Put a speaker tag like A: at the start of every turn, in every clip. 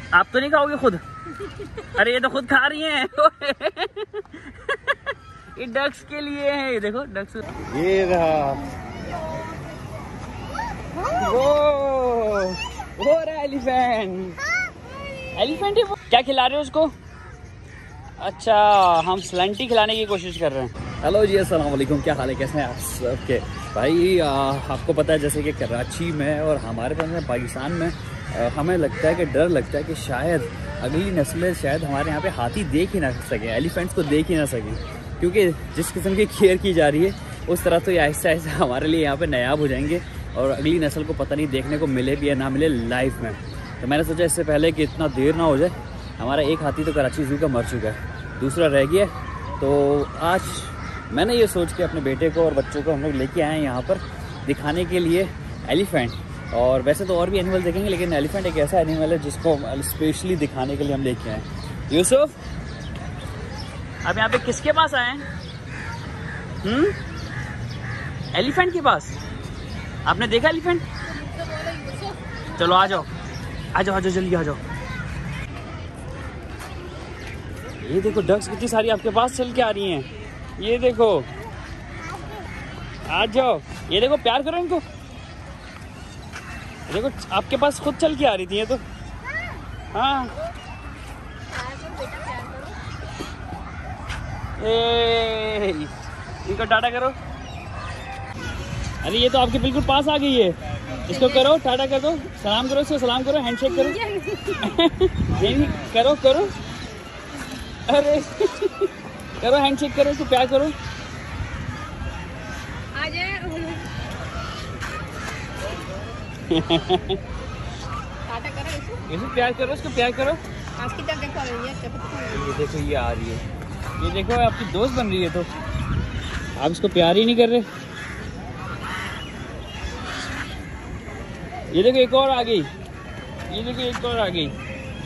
A: आप तो नहीं खाओगे खुद? अरे ये तो खुद खा रही हैं। ये डक्स के लिए है, ये देखो डक्स। ये रहा वो रहा एलिफेंट। एलिफेंट है वो। क्या खिला रहे हो उसको? अच्छा, हम स्लंटी खिलाने की कोशिश कर रहे हैं। हेलो जी, अस्सलाम वालेकुम, क्या हाल है, कैसे हैं आप सबके? भाई आपको पता है जैसे कि कराची में और हमारे पास में पाकिस्तान में हमें लगता है कि डर लगता है कि शायद अगली नस्लें शायद हमारे यहाँ पे हाथी देख ही ना सकें, एलिफेंट्स को देख ही ना सकें, क्योंकि जिस किस्म की केयर की जा रही है उस तरह तो ये आहिस्ता आहिस्ता हमारे लिए यहाँ पे नायाब हो जाएंगे और अगली नस्ल को पता नहीं देखने को मिले भी या ना मिले लाइफ में। तो मैंने सोचा इससे पहले कि इतना देर ना हो जाए, हमारा एक हाथी तो कराची ज़ू का मर चुका है, दूसरा रह गया। तो आज मैंने ये सोच के अपने बेटे को और बच्चों को हम लोग लेके आए हैं यहाँ पर दिखाने के लिए एलिफेंट। और वैसे तो और भी एनिमल देखेंगे, लेकिन एलिफेंट एक ऐसा एनिमल है जिसको स्पेशली दिखाने के लिए हम लेके आए हैं। यूसुफ, अब यहाँ पे किसके पास आए हैं? एलिफेंट के पास। आपने देखा एलिफेंट? चलो आ जाओ आ जाओ आ जाओ, जल्दी आ जाओ। ये देखो डक्स कितनी सारी आपके पास चल के आ रही हैं, ये देखो, आ जाओ। ये देखो, प्यार करो इनको, देखो आपके पास खुद चल के आ रही थी ये तो। हाँ, इनको टाटा करो। अरे ये तो आपके बिल्कुल पास आ गई है, इसको करो, टाटा कर दो, सलाम करो, इसको सलाम करो, हैंडशेक करो। ये करो करो, अरे करो, हैंडशेक करो, इसको प्यार करो। इसको प्यार करो, इसको प्यार करो। ये देखो ये आ रही है, ये देखो आपकी दोस्त बन रही है, तो आप इसको प्यार ही नहीं कर रहे। ये देखो एक और आ गई, ये देखो एक और आ गई।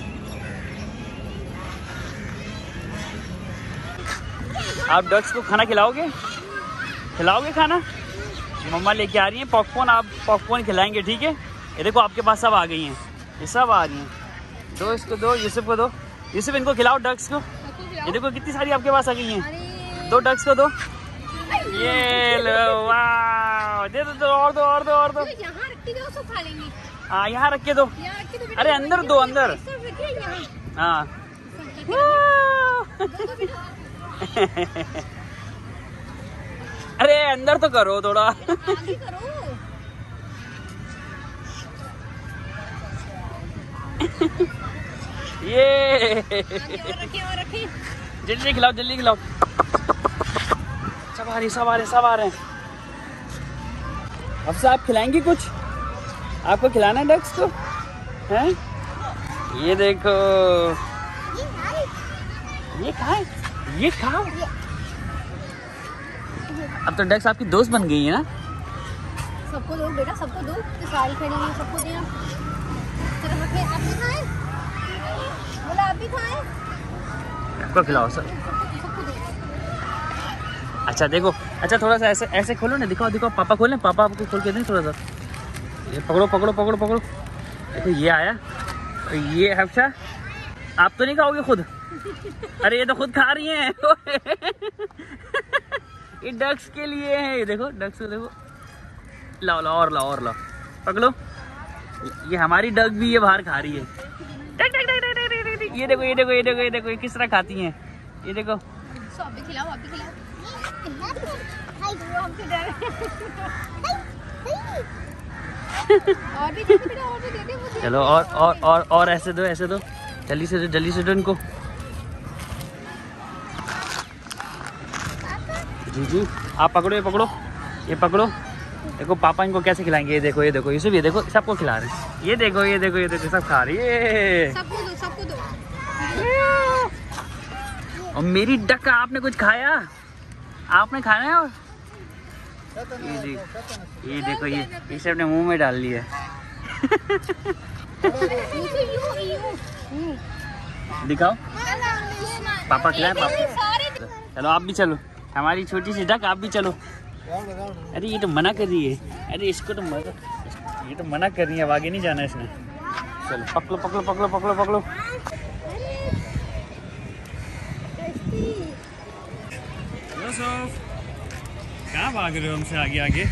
A: आप डक्स को खाना खिलाओगे? खिलाओगे खाना? मम्मा लेके आ रही हैं पॉपकॉर्न, आप पॉपकॉर्न खिलाएंगे, ठीक है? ये देखो आपके पास सब आ गई हैं, ये सब आ रही हैं। दो इसको दो, यूसुफ को दो, यूसुफ इनको खिलाओ डक्स को। ये देखो कितनी सारी आपके पास आ गई हैं, दो डक्स को दो। ये लो, वाह, दे दो, और दो और दो और दो। हाँ यहाँ रख के दो, अरे अंदर दो, अंदर। हाँ अरे अंदर तो करो थोड़ा। ये जल्दी खिलाओ, जल्दी खिलाओ। सब आ रहे, सब आ रहे, सब आ रहे हैं। अब से आप खिलाएंगे कुछ? आपको खिलाना है डक्स को, हैं? ये देखो, ये खाए, ये खाओ। अब तो डक्स आपकी दोस्त बन गई है ना?
B: सबको दो बेटा, सबको दो, सारी खड़ी है, सबको दे। आप भी खाएं, बोला आप भी खाएं।
A: आपको खिलाओ सर। अच्छा देखो, अच्छा थोड़ा सा ऐसे ऐसे खोलो ना, दिखाओ दिखाओ, पापा खोलें, पापा आपको खोल के दें थोड़ा सा। ये पकड़ो पकड़ो पकड़ो पकड़ो, देखो ये आया, ये हफ्शा। आप तो नहीं खाओगे खुद? अरे ये तो खुद खा रही हैं। ये डक्स के लिए है, ये देखो डक्स को देखो। लाओ लाओ और लाओ और लाओ, पकड़ो। ये हमारी डक भी ये बाहर खा रही है। ये देखो ये देखो ये देखो ये देखो, ये किस तरह खाती हैं, ये देखो।
B: आप भी खिलाओ, आप भी खिलाओ। और भी दे दे बेटा, और भी दे दे।
A: चलो और ऐसे दो, ऐसे दो, जल्दी से दो, जल्दी से दो इनको। जी जी, आप पकड़ो, ये पकड़ो, ये पकड़ो। देखो पापा इनको कैसे खिलाएंगे, ये देखो, ये देखो, ये भी देखो, सबको खिला रहे हैं। ये देखो ये देखो ये देखो, सब खा रही है।
B: सबको दो, सबको दो।
A: और मेरी डक का आपने कुछ खाया? आपने खाना है? और ये देखो, ये इसे अपने मुंह में डाल लिया। दिखाओ, पापा खिलाए पापा। चलो आप भी चलो, हमारी छोटी सी डक, आप भी चलो। अरे ये तो मना कर रही है, अरे इसको तो ये तो मना कर रही है, अब आगे नहीं जाना इसने। चलो पकड़ो पकड़ो पकड़ो पकड़ो पकड़ो। यूसुफ कहाँ भाग रहे हो हमसे आगे आगे?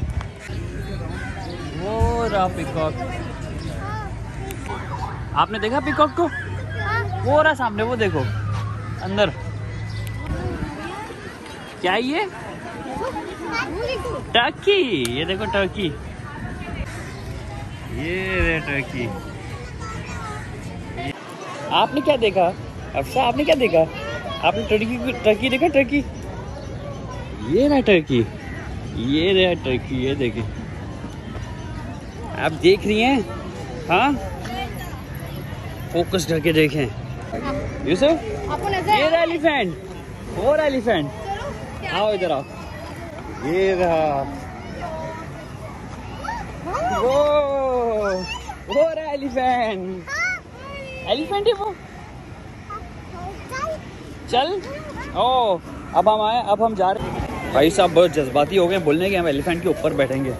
A: वो रहा पिकॉक। आपने देखा पिकॉक को? वो रहा सामने, वो देखो अंदर। क्या ये? टर्की। ये देखो टर्की, ये टर्की। आपने क्या देखा अफसा? आपने क्या देखा? आपने टर्की देखा? टर्की, ये रहा टर्की, ये रहा टर्की। ये देखिए, आप देख रही हैं? हाँ, फोकस करके देखें यूसुफ। ये रहा एलिफेंट, वो रहा एलिफेंट। आओ इधर आओ, ये रहा वो रहा एलिफेंट। एलिफेंट है वो। चल ओ, अब हम आए, अब हम जा रहे हैं। भाई साहब बहुत जज्बाती हो गए बोलने के, हम एलिफेंट के ऊपर बैठेंगे।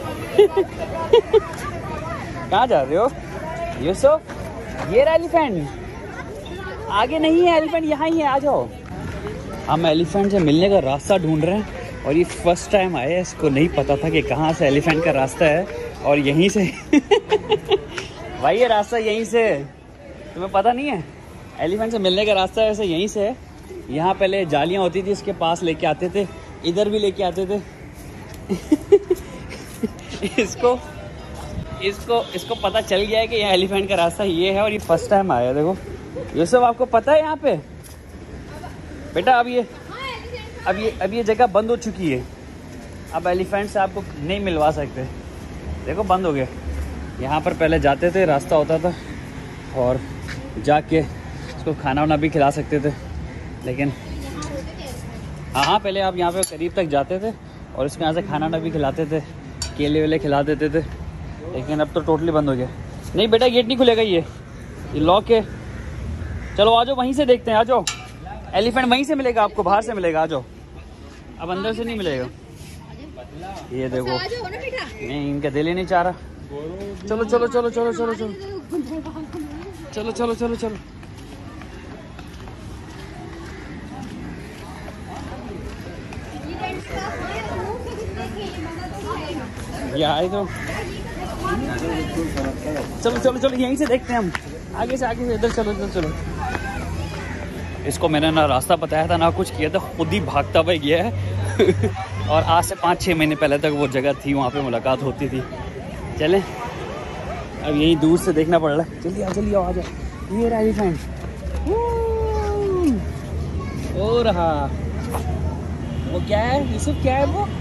A: कहाँ जा रहे हो यूसुफ? ये रहा एलिफेंट, आगे नहीं है एलिफेंट, यहाँ ही है, आ जाओ। हम एलिफेंट से मिलने का रास्ता ढूंढ रहे हैं और ये फर्स्ट टाइम आया है, इसको नहीं पता था कि कहाँ से एलिफेंट का रास्ता है और यहीं से। भाई ये रास्ता यहीं से, तुम्हें पता नहीं है? एलिफेंट से मिलने का रास्ता वैसे यहीं से है। यहाँ पहले जालियाँ होती थी, इसके पास लेके आते थे, इधर भी लेके आते थे। इसको पता चल गया है कि यहाँ एलिफेंट का रास्ता ये है और ये फर्स्ट टाइम आया है। देखो ये सब आपको पता है यहाँ पे बेटा? अब ये जगह बंद हो चुकी है, अब एलिफेंट से आपको नहीं मिलवा सकते। देखो बंद हो गया। यहाँ पर पहले जाते थे, रास्ता होता था और जाके इसको खाना वाना भी खिला सकते थे, लेकिन हाँ पहले आप यहाँ पे करीब तक जाते थे और इसके यहाँ से खाना वाना भी खिलाते थे, केले वेले खिला देते थे, लेकिन अब तो टोटली बंद हो गया। नहीं बेटा गेट नहीं खुलेगा, ये लॉक है। चलो आ जाओ, वहीं से देखते हैं, आ जाओ। एलिफेंट वहीं से मिलेगा आपको, बाहर से मिलेगा, आ जाओ। अब अंदर से नहीं मिलेगा। ये देखो, नहीं इनका दिल ही नहीं चाह रहा। चलो चलो चलो चलो चलो चलो चलो चलो चलो चलो। ये आए तो चलो चलो चलो, यहीं से देखते हैं हम, आगे से इधर चलो इधर चलो। इसको मैंने ना रास्ता बताया था ना कुछ किया था, खुद ही भागता हुआ गया है। और आज से 5-6 महीने पहले तक वो जगह थी, वहाँ पे मुलाकात होती थी। चलें अब यही दूर से देखना पड़ रहा है। जल्दी आओ आ जाओ। ये रहा एलिफेंट, ओ रहा। वो क्या है यूसुफ? क्या है वो?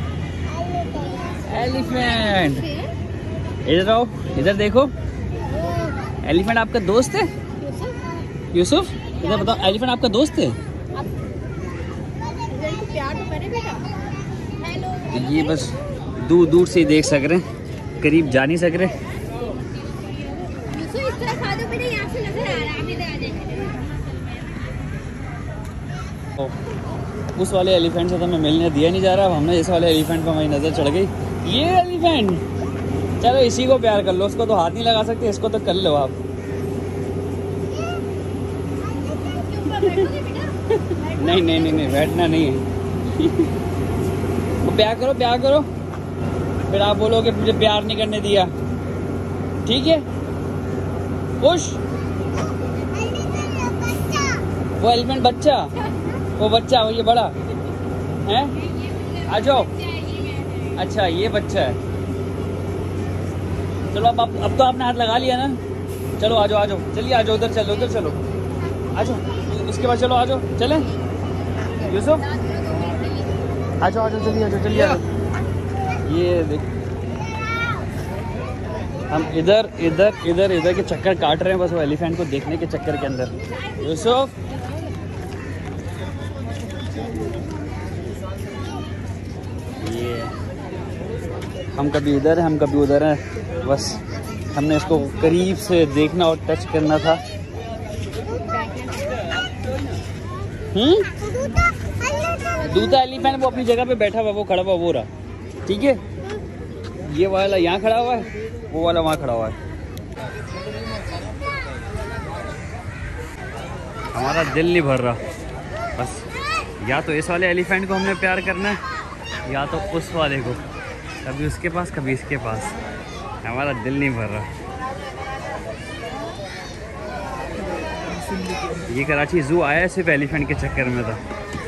A: एलिफेंट। इधर आओ, इधर देखो। एलिफेंट आपका दोस्त है यूसुफ? इधर बताओ, एलिफेंट आपका दोस्त है? ये बस दूर दूर से ही देख सक रहे हैं, करीब जा नहीं सक रहे। उस वाले एलिफेंट से तो हमें मिलने दिया नहीं जा रहा, अब हमने इस वाले एलिफेंट पर हमारी नज़र चढ़ गई। ये एलिफेंट, चलो इसी को प्यार कर लो, उसको तो हाथ नहीं लगा सकते, इसको तो कर लो आप। नहीं नहीं नहीं नहीं, बैठना नहीं है। तो प्यार करो, फिर आप बोलोगे मुझे प्यार नहीं करने दिया, ठीक है? खुश? वो एलिफेंट बच्चा, वो बच्चा, वो ये बड़ा है। आ जाओ। अच्छा ये बच्चा है। चलो अब तो आपने हाथ लगा लिया ना। चलो आ जाओ, चलिए आ जाओ, उधर चलो आ जाओ। इसके बाद चलो आ जाओ, चलें यूसुफ? आ जाओ जल्दी आ जाओ। ये देख, हम इधर के चक्कर काट रहे हैं बस वो एलिफेंट को देखने के चक्कर के अंदर। यूसुफ ये हम कभी इधर हैं, हम कभी उधर हैं, बस हमने इसको करीब से देखना और टच करना था। दूसरा एलिफेंट वो अपनी जगह पे बैठा हुआ, वो खड़ा हुआ, वो रहा, ठीक है? ये वाला यहाँ खड़ा हुआ है, वो वाला वहाँ खड़ा हुआ है। हमारा दिल नहीं भर रहा। बस या तो इस वाले एलिफेंट को हमने प्यार करना है या तो उस वाले को, कभी उसके पास कभी इसके पास। हमारा दिल नहीं भर रहा। ये कराची जू आया सिर्फ एलिफेंट के चक्कर में था।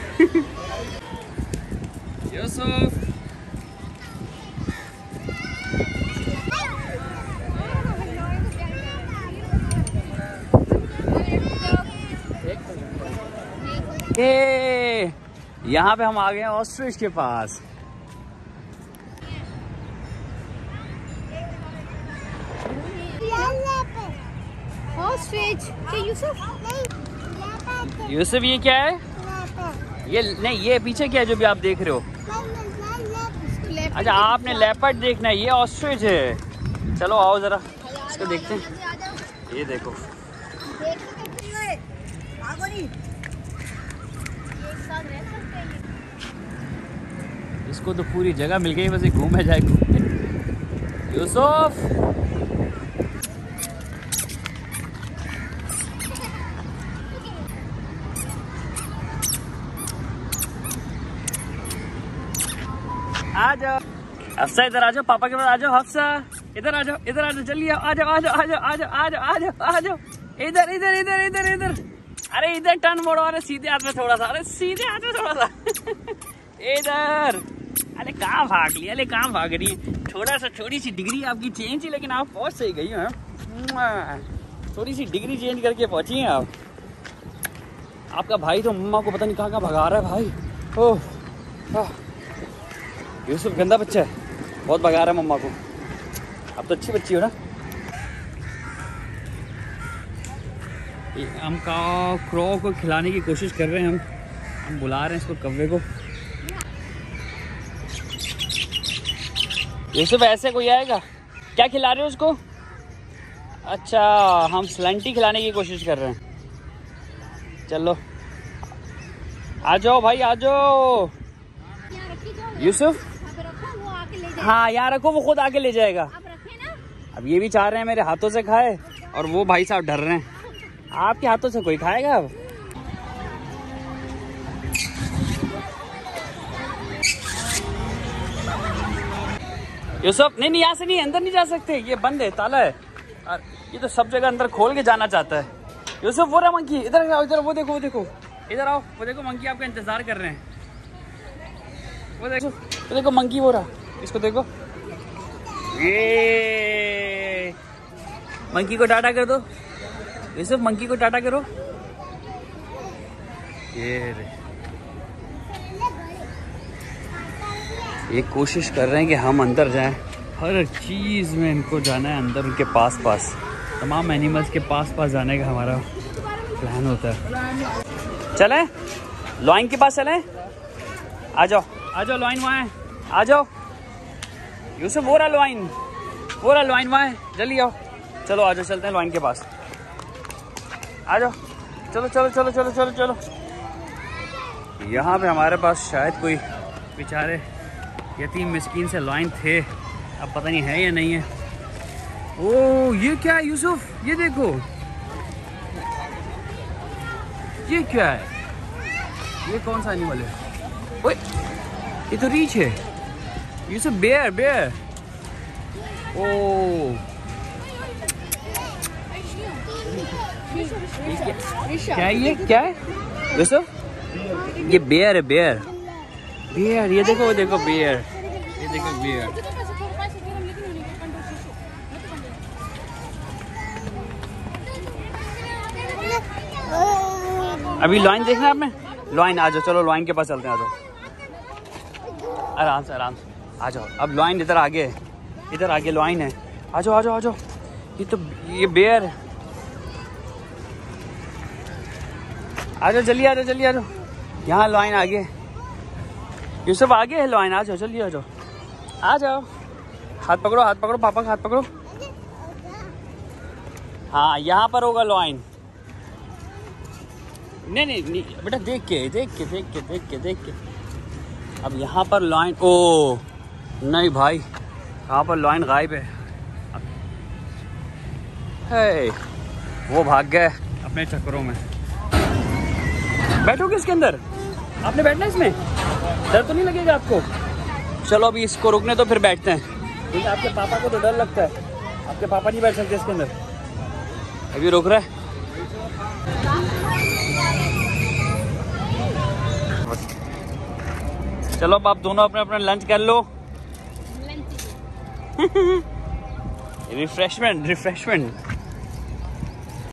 A: यूसुफ यहाँ पे हम आ गए हैं ऑस्ट्रिच के पास।
B: ऑस्ट्रिच
A: यूसुफ ये क्या है? ये नहीं, ये पीछे क्या है जो भी आप देख रहे हो? अच्छा आपने लेपर्ड देखना है, ये ऑस्ट्रिच है। चलो आओ जरा इसको देखते हैं। ये देखो इसको तो पूरी जगह मिल गई, बस ये घूमे जाए घूमे। यूसुफ आ जाओ, हफ्सा इधर आ जाओ, पापा के पास आ जाओ। हफ्सा इधर आ जाओ, इधर आ जाओ, जल्दी आओ, आ जाओ आ जाओ आ जाओ आ जाओ आ जाओ आ जाओ आ जाओ। इधर इधर इधर इधर इधर, अरे इधर टर्न मोड़ो, अरे सीधे हाथ में थोड़ा सा, अरे सीधे हाथ में थोड़ा सा। इधर, अरे कहाँ भाग लिया, अरे कहाँ भाग रही है? थोड़ा सा, थोड़ी सी डिग्री आपकी चेंज थी लेकिन आप पहुंच सही गई हैं। थोड़ी सी डिग्री चेंज करके पहुंची हैं आप। आपका भाई तो मम्मा को पता नहीं कहाँ कहाँ भगा रहा है भाई। ओह यूसुफ गंदा बच्चा है, बहुत भगा रहा है मम्मा को। अब तो अच्छी बच्ची हो ना। हम क्रो को खिलाने की कोशिश कर रहे हैं। हम बुला रहे हैं इसको, कव्वे को। यूसुफ ऐसे कोई आएगा? क्या खिला रहे हो उसको? अच्छा हम स्लंटी खिलाने की कोशिश कर रहे हैं। चलो आ जाओ भाई, आ जाओ। यूसुफ हाँ यहाँ रखो, वो खुद आके ले जाएगा। अब ये भी चाह रहे हैं मेरे हाथों से खाए, और वो भाई साहब डर रहे हैं। आपके हाथों से कोई खाएगा अब? यूसुफ नहीं नहीं, यहाँ से नहीं, अंदर नहीं जा सकते, ये बंद है, ताला है। ये तो सब जगह अंदर खोल के जाना चाहता है। यूसुफ वो रहा मंकी, इधर आओ, इधर वो देखो, वो देखो, इधर आओ, वो देखो मंकी आपका इंतजार कर रहे हैं। वो देखो मंकी वो रहा, इसको देखो। ये मंकी को टाटा कर दो यूसुफ, मंकी को टाटा करो। ये कोशिश कर रहे हैं कि हम अंदर जाएं। हर चीज़ में इनको जाना है अंदर, उनके पास पास, तमाम एनिमल्स के पास पास जाने का हमारा प्लान होता है। चलें लॉइन के पास चलें, आ जाओ आ जाओ, लॉइन वहाँ है, आ जाओ। यूसुफ वो रहा लॉइन, वो रहा लॉइन वहाँ है, जल्दी आओ। चलो आ जाओ, चलते हैं लॉइन के पास, आ जाओ। चलो चलो चलो चलो चलो चलो। यहाँ पे हमारे पास शायद कोई बेचारे यतीम मिस्कीन से लॉइन थे, अब पता नहीं है या नहीं है। ओ ये क्या है यूसुफ, ये देखो, ये क्या है? ये कौन सा एनिमल है? ओए ये तो रीछ है यूसुफ, बेयर बेयर। ओ क्या है ये, क्या है यूसुफ? ये बेयर है, बेयर बेयर। ये देखो, वो देखो बेयर, ये देखो बेयर। अभी लॉइन देखना है आपने? लॉइन आ जाओ, चलो लॉइन के पास चलते हैं, आ जाओ आराम से आराम से, आ जाओ। अब लॉइन इधर आगे है, इधर आगे लॉइन है, आ जाओ आ जाओ आ जाओ। ये तो ये बेयर है, आ जाओ जल्दी, आ जाओ जल्दी, आ जाओ। यहाँ लॉइन आगे, ये सब आगे है लॉइन, आ जाओ जल्दी, आ जाओ आ जाओ। हाथ पकड़ो, हाथ पकड़ो, पापा का हाथ पकड़ो। हाँ यहाँ पर होगा लॉइन। नहीं नहीं नहीं बेटा, देख के देख के देख के देख के देख के। अब यहाँ पर लॉइन, ओ नहीं भाई, यहाँ पर लॉइन गायब है। वो भाग गए अपने चक्करों में। बैठोगे इसके अंदर? आपने बैठना है इसमें? डर तो नहीं लगेगा आपको? चलो अभी इसको रुकने तो फिर बैठते हैं, क्योंकि आपके पापा को तो डर लगता है, आपके पापा नहीं बैठ सकते इसके अंदर। अभी रुक रहा है। चलो अब आप दोनों अपने अपना लंच कर लो। रिफ्रेशमेंट।